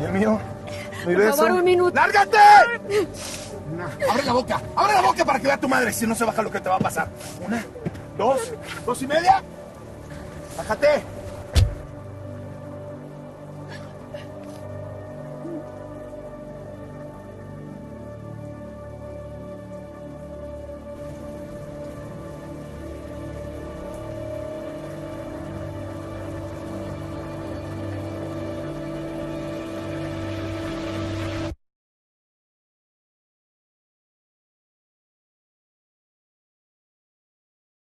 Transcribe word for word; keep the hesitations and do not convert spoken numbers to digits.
el mío. Mi Por beso. favor, un minuto. ¡Lárgate! Una. Abre la boca. Abre la boca para que vea tu madre. Si no se baja lo que te va a pasar. Una, dos, dos y media. Bájate.